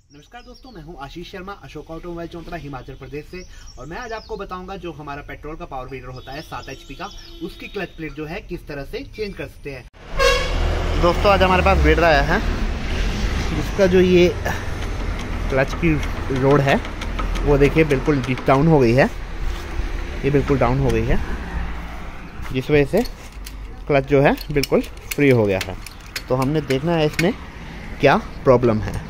नमस्कार दोस्तों, मैं हूं आशीष शर्मा, अशोक ऑटोमोबाइल चौंतरा, हिमाचल प्रदेश से। और मैं आज आपको बताऊंगा जो हमारा पेट्रोल का पावर वीडर होता है 7 HP का, उसकी क्लच प्लेट जो है किस तरह से चेंज कर सकते हैं। दोस्तों आज हमारे पास वीडर आया है जिसका जो ये क्लच की रोड है वो देखिए बिल्कुल डाउन हो गई है। ये बिल्कुल डाउन हो गई है जिस वजह से क्लच जो है बिल्कुल फ्री हो गया है। तो हमने देखना है इसमें क्या प्रॉब्लम है।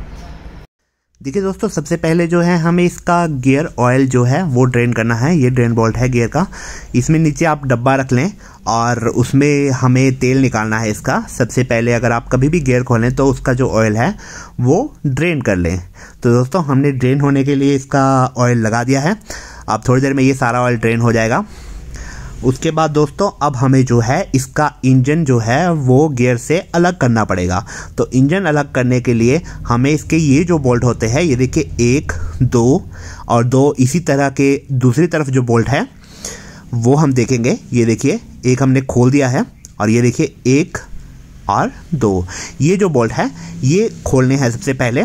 देखिए दोस्तों, सबसे पहले जो है हमें इसका गियर ऑयल जो है वो ड्रेन करना है। ये ड्रेन बोल्ट है गियर का। इसमें नीचे आप डब्बा रख लें और उसमें हमें तेल निकालना है इसका। सबसे पहले अगर आप कभी भी गियर खोलें तो उसका जो ऑयल है वो ड्रेन कर लें। तो दोस्तों हमने ड्रेन होने के लिए इसका ऑयल लगा दिया है। अब थोड़ी देर में ये सारा ऑयल ड्रेन हो जाएगा। उसके बाद दोस्तों अब हमें जो है इसका इंजन जो है वो गियर से अलग करना पड़ेगा। तो इंजन अलग करने के लिए हमें इसके ये जो बोल्ट होते हैं, ये देखिए 1, 2 और 2 इसी तरह के दूसरी तरफ जो बोल्ट है वो हम देखेंगे। ये देखिए एक हमने खोल दिया है और ये देखिए 1 और 2 ये जो बोल्ट है ये खोलने हैं सबसे पहले।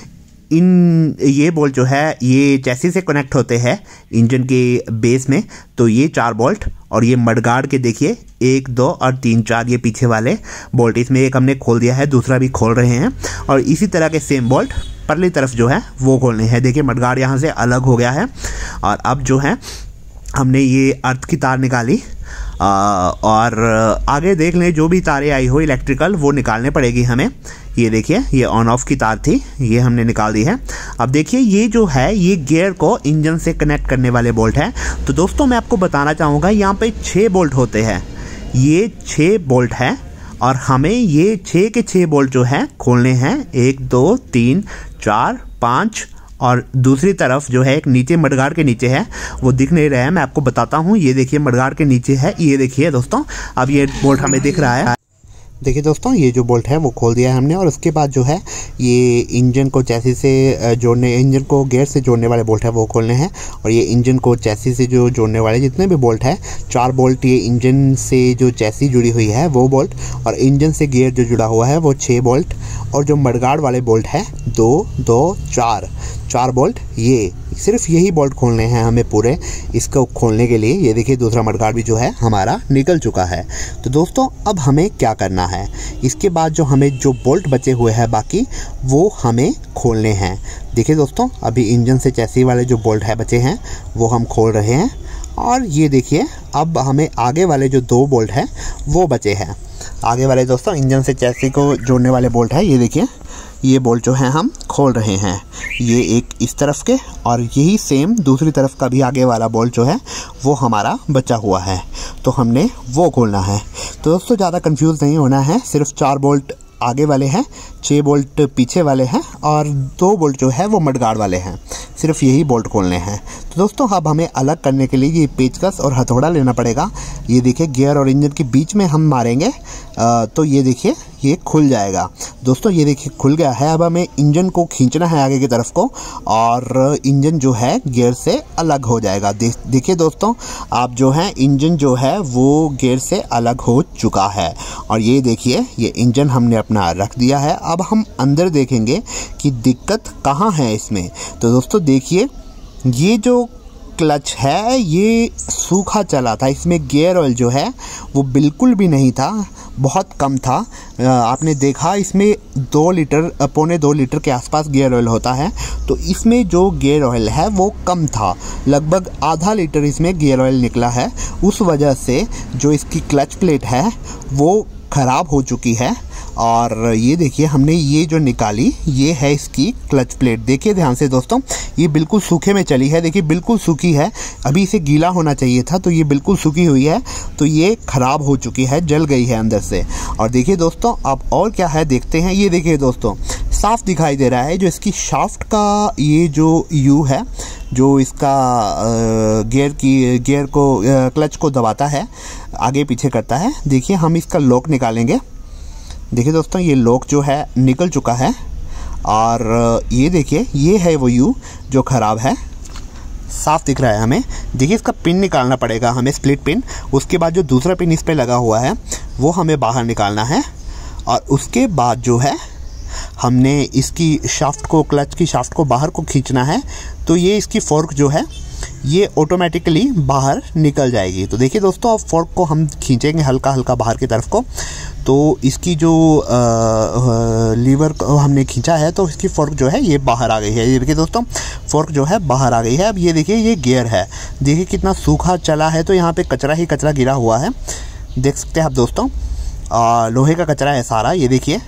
ये बोल्ट जो है ये चैसी से कनेक्ट होते हैं इंजन के बेस में। तो ये 4 बोल्ट और ये मडगार्ड के देखिए 1, 2 और 3, 4 ये पीछे वाले बोल्ट, इसमें एक हमने खोल दिया है, दूसरा भी खोल रहे हैं। और इसी तरह के सेम बोल्ट परली तरफ जो है वो खोलने हैं। देखिए मडगार्ड यहाँ से अलग हो गया है। और अब जो है हमने ये अर्थ की तार निकाली और आगे देख लें जो भी तारें आई हो इलेक्ट्रिकल वो निकालने पड़ेगी हमें। ये देखिए ये ऑन ऑफ की तार थी, ये हमने निकाल दी है। अब देखिए ये जो है ये गियर को इंजन से कनेक्ट करने वाले बोल्ट है। तो दोस्तों मैं आपको बताना चाहूँगा यहाँ पे 6 बोल्ट होते हैं। ये 6 बोल्ट है और हमें ये 6 के 6 बोल्ट जो है खोलने हैं। 1, 2, 3, 4, 5 और दूसरी तरफ जो है एक नीचे मडगार्ड के नीचे है वो दिख नहीं रहा है, मैं आपको बताता हूँ। ये देखिए मडगार्ड के नीचे है, ये देखिए दोस्तों अब ये बोल्ट हमें दिख रहा है। देखिए दोस्तों ये जो बोल्ट है वो खोल दिया है हमने। और उसके बाद जो है ये इंजन को चैसी से जोड़ने, इंजन को गियर से जोड़ने वाले बोल्ट है वो खोलने हैं। और ये इंजन को चैसी से जो जोड़ने वाले जितने भी बोल्ट है 4 बोल्ट ये इंजन से जो चैसी जुड़ी हुई है वो बोल्ट, और इंजन से गियर जो जुड़ा हुआ है वो 6 बोल्ट, और जो मडगार्ड वाले बोल्ट है 2, 2, 4 बोल्ट, ये सिर्फ यही बोल्ट खोलने हैं हमें पूरे इसको खोलने के लिए। ये देखिए दूसरा मडगार्ड भी जो है हमारा निकल चुका है। तो दोस्तों अब हमें क्या करना है, इसके बाद जो हमें जो बोल्ट बचे हुए हैं बाकी वो हमें खोलने हैं। देखिए दोस्तों अभी इंजन से चैसी वाले जो बोल्ट है बचे हैं वो हम खोल रहे हैं। और ये देखिए अब हमें आगे वाले जो 2 बोल्ट हैं वो बचे हैं। आगे वाले दोस्तों इंजन से चैसी को जोड़ने वाले बोल्ट है, ये देखिए ये बोल्ट जो है हम खोल रहे हैं। ये एक इस तरफ के और यही सेम दूसरी तरफ का भी आगे वाला बोल्ट जो है वो हमारा बचा हुआ है, तो हमने वो खोलना है। तो दोस्तों ज़्यादा कंफ्यूज नहीं होना है, सिर्फ 4 बोल्ट आगे वाले हैं, 6 बोल्ट पीछे वाले हैं और 2 बोल्ट जो है वो मडगार्ड वाले हैं, सिर्फ यही बोल्ट खोलने हैं। तो दोस्तों अब हमें अलग करने के लिए ये पेचकस और हथौड़ा लेना पड़ेगा। ये देखिए गियर और इंजन के बीच में हम मारेंगे तो ये देखिए ये खुल जाएगा। दोस्तों ये देखिए खुल गया है। अब हमें इंजन को खींचना है आगे की तरफ को और इंजन जो है गियर से अलग हो जाएगा। देखिए दोस्तों आप जो है इंजन जो है वो गियर से अलग हो चुका है। और ये देखिए ये इंजन हमने अपना रख दिया है। अब हम अंदर देखेंगे कि दिक्कत कहाँ है इसमें। तो दोस्तों देखिए ये जो क्लच है ये सूखा चला था, इसमें गियर ऑयल जो है वो बिल्कुल भी नहीं था, बहुत कम था। आपने देखा इसमें 2 लीटर पौने 2 लीटर के आसपास गियर ऑयल होता है, तो इसमें जो गियर ऑयल है वो कम था, लगभग आधा लीटर इसमें गियर ऑयल निकला है। उस वजह से जो इसकी क्लच प्लेट है वो ख़राब हो चुकी है। और ये देखिए हमने ये जो निकाली ये है इसकी क्लच प्लेट। देखिए ध्यान से दोस्तों ये बिल्कुल सूखे में चली है, देखिए बिल्कुल सूखी है, अभी इसे गीला होना चाहिए था, तो ये बिल्कुल सूखी हुई है, तो ये ख़राब हो चुकी है, जल गई है अंदर से। और देखिए दोस्तों अब और क्या है देखते हैं। ये देखिए दोस्तों साफ दिखाई दे रहा है जो इसकी शाफ्ट का ये जो यू है जो इसका गियर को क्लच को दबाता है, आगे पीछे करता है। देखिए हम इसका लॉक निकालेंगे। देखिए दोस्तों ये लॉक जो है निकल चुका है और ये देखिए ये है वो यू जो ख़राब है, साफ दिख रहा है हमें। देखिए इसका पिन निकालना पड़ेगा हमें, स्प्लिट पिन। उसके बाद जो दूसरा पिन इस पे लगा हुआ है वो हमें बाहर निकालना है। और उसके बाद जो है हमने इसकी शाफ्ट को, क्लच की शाफ्ट को बाहर को खींचना है तो ये इसकी फोर्क जो है ये ऑटोमेटिकली बाहर निकल जाएगी। तो देखिए दोस्तों, अब फोर्क को हम खींचेंगे हल्का हल्का बाहर की तरफ को, तो इसकी जो लीवर को हमने खींचा है तो इसकी फोर्क जो है ये बाहर आ गई है। ये देखिए दोस्तों, फोर्क जो है बाहर आ गई है। अब ये देखिए, ये गियर है, देखिए कितना सूखा चला है, तो यहाँ पे कचरा ही कचरा गिरा हुआ है, देख सकते हैं आप दोस्तों। लोहे का कचरा है सारा, ये देखिए।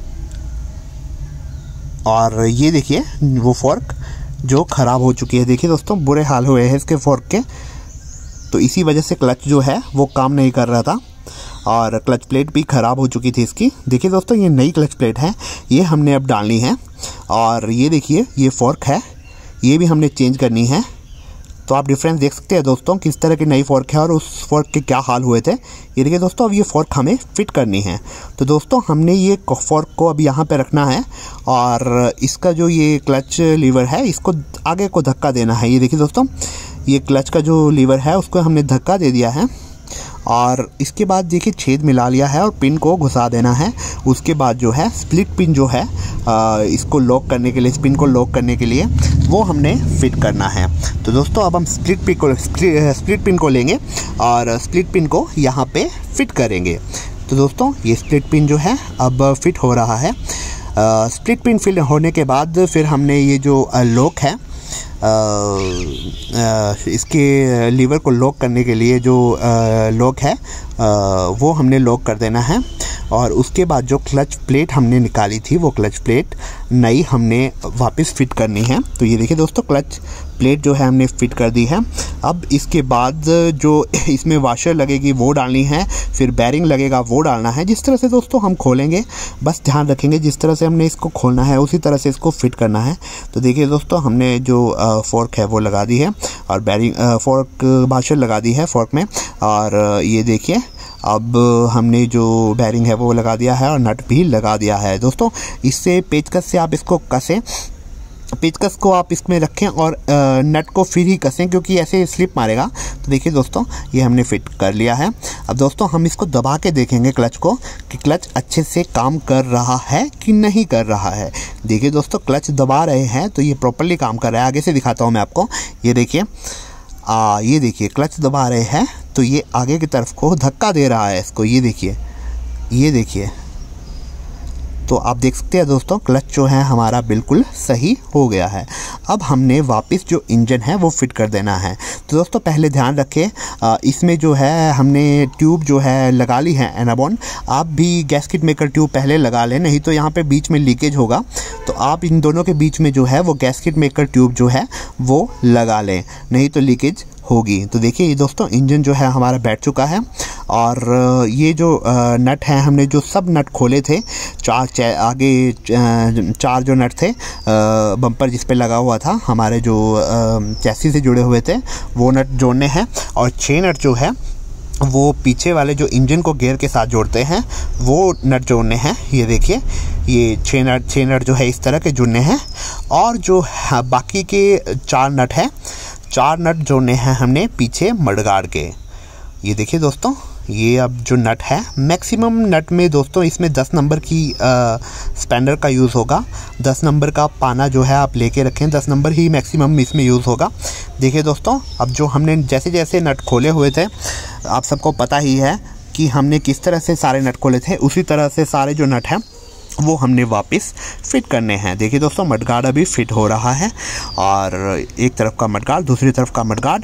और ये देखिए वो फोर्क जो ख़राब हो चुकी है, देखिए दोस्तों बुरे हाल हुए हैं इसके फोर्क के। तो इसी वजह से क्लच जो है वो काम नहीं कर रहा था और क्लच प्लेट भी ख़राब हो चुकी थी इसकी। देखिए दोस्तों, ये नई क्लच प्लेट है, ये हमने अब डालनी है। और ये देखिए, ये फोर्क है, ये भी हमने चेंज करनी है। तो आप डिफरेंस देख सकते हैं दोस्तों, किस तरह की नई फोर्क है और उस फोर्क के क्या हाल हुए थे। ये देखिए दोस्तों, अब ये फोर्क हमें फिट करनी है। तो दोस्तों, हमने ये फोर्क को अब यहाँ पे रखना है और इसका जो ये क्लच लीवर है इसको आगे को धक्का देना है। ये देखिए दोस्तों, ये क्लच का जो लीवर है उसको हमने धक्का दे दिया है और इसके बाद देखिए छेद मिला लिया है और पिन को घुसा देना है। उसके बाद जो है स्प्लिट पिन जो है इसको लॉक करने के लिए, इस पिन को लॉक करने के लिए वो हमने फिट करना है। तो दोस्तों, अब हम स्प्लिट पिन को लेंगे और स्प्लिट पिन को यहाँ पे फिट करेंगे। तो दोस्तों, ये स्प्लिट पिन जो है अब फिट हो रहा है। स्प्लिट पिन फिट होने के बाद फिर हमने ये जो लॉक है, इसके लीवर को लॉक करने के लिए जो लॉक है वो हमने लॉक कर देना है। और उसके बाद जो क्लच प्लेट हमने निकाली थी वो क्लच प्लेट नई हमने वापस फिट करनी है। तो ये देखिए दोस्तों, क्लच प्लेट जो है हमने फिट कर दी है। अब इसके बाद जो इसमें वाशर लगेगी वो डालनी है, फिर बैरिंग लगेगा वो डालना है। जिस तरह से दोस्तों हम खोलेंगे, बस ध्यान रखेंगे जिस तरह से हमने इसको खोलना है उसी तरह से इसको फिट करना है। तो देखिए दोस्तों, हमने जो फोर्क है वो लगा दी है और बैरिंग फोर्क वाशर लगा दी है फोर्क में। और ये देखिए, अब हमने जो बैरिंग है वो लगा दिया है और नट भी लगा दिया है। दोस्तों, इससे पेचकस से आप इसको कसें, पेचकस को आप इसमें रखें और नट को फिर ही कसें, क्योंकि ऐसे स्लिप मारेगा। तो देखिए दोस्तों, ये हमने फिट कर लिया है। अब दोस्तों, हम इसको दबा के देखेंगे क्लच को कि क्लच अच्छे से काम कर रहा है कि नहीं कर रहा है। देखिए दोस्तों, क्लच दबा रहे हैं तो ये प्रॉपरली काम कर रहा है। आगे से दिखाता हूँ मैं आपको। ये देखिए, ये देखिए क्लच दबा रहे हैं तो ये आगे की तरफ को धक्का दे रहा है इसको। ये देखिए, ये देखिए, तो आप देख सकते हैं दोस्तों, क्लच जो है हमारा बिल्कुल सही हो गया है। अब हमने वापस जो इंजन है वो फिट कर देना है। तो दोस्तों, पहले ध्यान रखें, इसमें जो है हमने ट्यूब जो है लगा ली है एनाबॉन। आप भी गैस्केट मेकर ट्यूब पहले लगा लें, नहीं तो यहाँ पे बीच में लीकेज होगा। तो आप इन दोनों के बीच में जो है वो गैस्केट मेकर ट्यूब जो है वो लगा लें, नहीं तो लीकेज होगी। तो देखिए ये दोस्तों, इंजन जो है हमारा बैठ चुका है और ये जो नट है, हमने जो सब नट खोले थे, आगे चार जो नट थे बम्पर जिस पे लगा हुआ था, हमारे जो चैसी से जुड़े हुए थे, वो नट जोड़ने हैं। और 6 नट जो है वो पीछे वाले जो इंजन को गियर के साथ जोड़ते हैं वो नट जोड़ने हैं। ये देखिए, ये 6 नट जो है इस तरह के जुड़ने हैं। और जो बाकी के 4 नट हैं, 4 नट जोड़ने हैं हमने पीछे मडगार्ड के। ये देखिए दोस्तों, ये अब जो नट है, मैक्सिमम नट में दोस्तों इसमें 10 नंबर की स्पैनर का यूज़ होगा। 10 नंबर का पाना जो है आप लेके रखें, 10 नंबर ही मैक्सिमम इसमें यूज़ होगा। देखिए दोस्तों, अब जो हमने जैसे जैसे नट खोले हुए थे, आप सबको पता ही है कि हमने किस तरह से सारे नट खोले थे, उसी तरह से सारे जो नट हैं वो हमने वापस फिट करने हैं। देखिए दोस्तों, मडगार्ड अभी फिट हो रहा है और एक तरफ का मडगार्ड, दूसरी तरफ का मडगार्ड।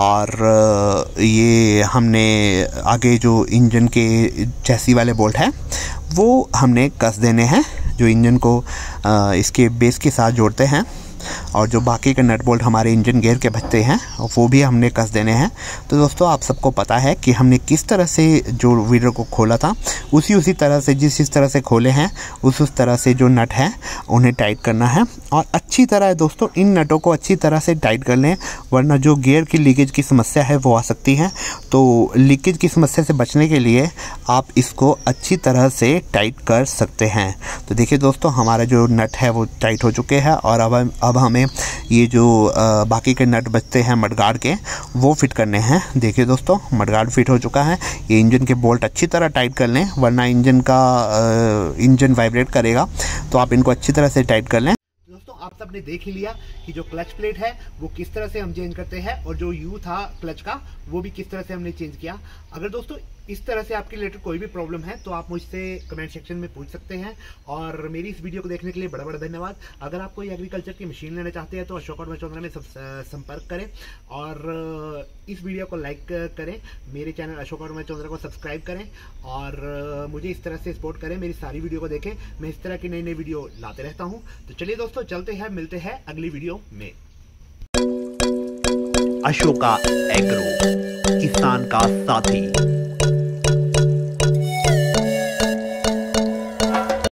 और ये हमने आगे जो इंजन के चैसी वाले बोल्ट हैं वो हमने कस देने हैं, जो इंजन को इसके बेस के साथ जोड़ते हैं। और जो बाकी के नट बोल्ट हमारे इंजन गियर के बचते हैं वो भी हमने कस देने हैं। तो दोस्तों, आप सबको पता है कि हमने किस तरह से जो वीडर को खोला था, उसी तरह से जिस तरह से खोले हैं उस तरह से जो नट हैं उन्हें टाइट करना है। और अच्छी तरह दोस्तों, इन नटों को अच्छी तरह से टाइट कर लें, वरना जो गियर की लीकेज की समस्या है वो आ सकती है। तो लीकेज की समस्या से बचने के लिए आप इसको अच्छी तरह से टाइट कर सकते हैं। तो देखिए दोस्तों, हमारा जो नट है वो टाइट हो चुके हैं और अब अब हमें ये जो बाकी के नट बचते हैं मडगार्ड के, वो फिट करने हैं। देखिए दोस्तों, मडगार्ड फिट हो चुका है। ये इंजन के बोल्ट अच्छी तरह टाइट कर लें, वरना इंजन वाइब्रेट करेगा, तो आप इनको अच्छी तरह से टाइट कर लें। दोस्तों, आप सबने देख ही लिया कि जो क्लच प्लेट है वो किस तरह से हम चेंज करते हैं, और जो यू था क्लच का वो भी किस तरह से हमने चेंज किया। अगर दोस्तों इस तरह से आपके रिलेटेड कोई भी प्रॉब्लम है तो आप मुझसे कमेंट सेक्शन में पूछ सकते हैं। और मेरी इस वीडियो को देखने के लिए बड़ा बड़ा धन्यवाद। अगर आप कोई एग्रीकल्चर की मशीन लेना चाहते हैं तो अशोक ऑटोमोबाइल चौंद्रा में संपर्क करें, और इस वीडियो को लाइक करें, मेरे चैनल अशोक ऑटोमोबाइल चौंद्रा को सब्सक्राइब करें, और मुझे इस तरह से सपोर्ट करें। मेरी सारी वीडियो को देखें, मैं इस तरह की नई नई वीडियो लाते रहता हूँ। तो चलिए दोस्तों, चलते हैं, मिलते हैं अगली वीडियो में। अशोका एग्रो, किसान का साथी।